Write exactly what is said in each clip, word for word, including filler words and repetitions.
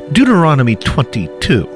Deuteronomy twenty-two.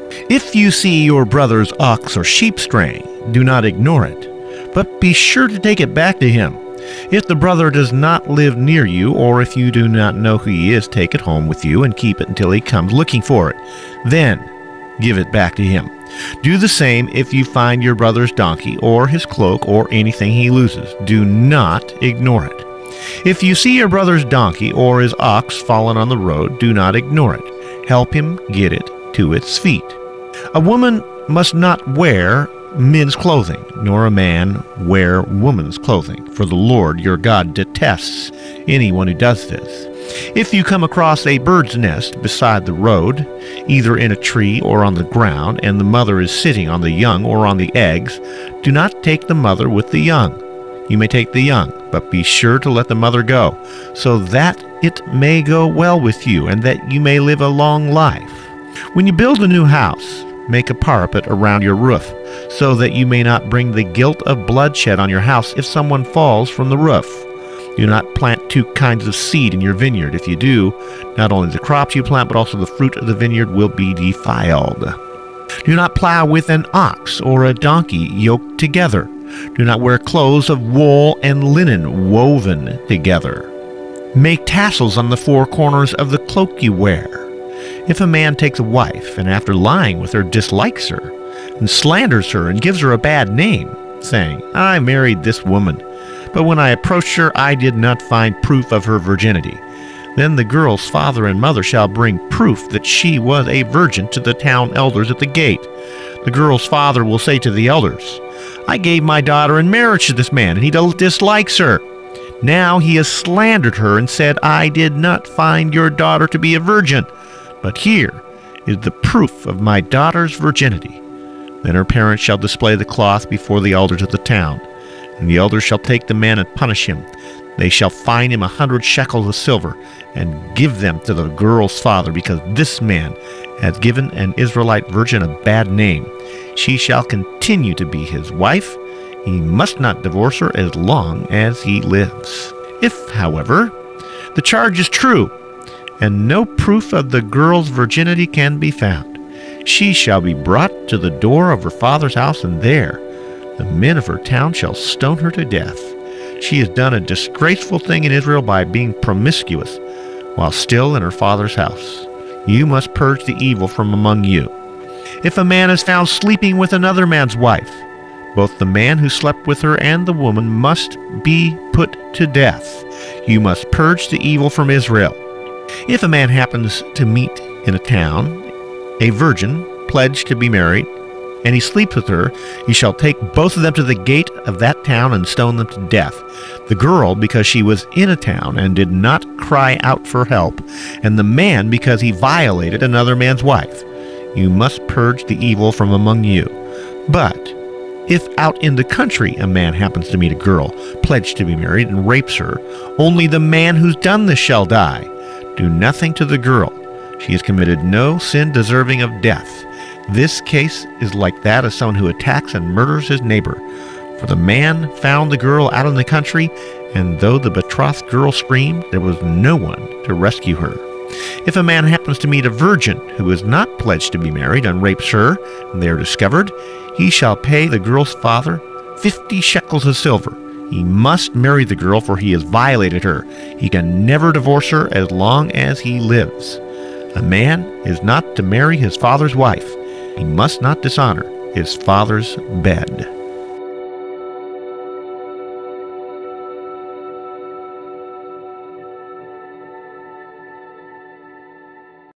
If you see your brother's ox or sheep straying, do not ignore it, but be sure to take it back to him. If the brother does not live near you, or if you do not know who he is, take it home with you and keep it until he comes looking for it. Then give it back to him. Do the same if you find your brother's donkey or his cloak or anything he loses. Do not ignore it. If you see your brother's donkey or his ox fallen on the road, do not ignore it. Help him get it to its feet. A woman must not wear men's clothing, nor a man wear woman's clothing, for the Lord your God detests anyone who does this. If you come across a bird's nest beside the road, either in a tree or on the ground, and the mother is sitting on the young or on the eggs, do not take the mother with the young. You may take the young, but be sure to let the mother go, so that it may go well with you, and that you may live a long life. When you build a new house, make a parapet around your roof, so that you may not bring the guilt of bloodshed on your house if someone falls from the roof. Do not plant two kinds of seed in your vineyard. If you do, not only the crops you plant, but also the fruit of the vineyard will be defiled. Do not plow with an ox or a donkey yoked together. Do not wear clothes of wool and linen woven together. Make tassels on the four corners of the cloak you wear. If a man takes a wife, and after lying with her dislikes her, and slanders her and gives her a bad name, saying, I married this woman, but when I approached her I did not find proof of her virginity, then the girl's father and mother shall bring proof that she was a virgin to the town elders at the gate. The girl's father will say to the elders, I gave my daughter in marriage to this man, and he dislikes her. Now he has slandered her and said, I did not find your daughter to be a virgin. But here is the proof of my daughter's virginity. Then her parents shall display the cloth before the elders of the town, and the elders shall take the man and punish him. They shall fine him a hundred shekels of silver, and give them to the girl's father, because this man has given an Israelite virgin a bad name. She shall continue to be his wife. He must not divorce her as long as he lives. If, however, the charge is true, and no proof of the girl's virginity can be found, she shall be brought to the door of her father's house, and there the men of her town shall stone her to death. She has done a disgraceful thing in Israel by being promiscuous while still in her father's house. You must purge the evil from among you. If a man is found sleeping with another man's wife, both the man who slept with her and the woman must be put to death. You must purge the evil from Israel. If a man happens to meet in a town a virgin pledged to be married, and he sleeps with her, he shall take both of them to the gate of that town and stone them to death. The girl, because she was in a town and did not cry out for help, and the man, because he violated another man's wife. You must purge the evil from among you. But if out in the country a man happens to meet a girl pledged to be married and rapes her, only the man who's done this shall die. Do nothing to the girl. She has committed no sin deserving of death. This case is like that of someone who attacks and murders his neighbor. For the man found the girl out in the country, and though the betrothed girl screamed, there was no one to rescue her. If a man happens to meet a virgin who is not pledged to be married and rapes her, and they are discovered, he shall pay the girl's father fifty shekels of silver. He must marry the girl, for he has violated her. He can never divorce her as long as he lives. A man is not to marry his father's wife. He must not dishonor his father's bed.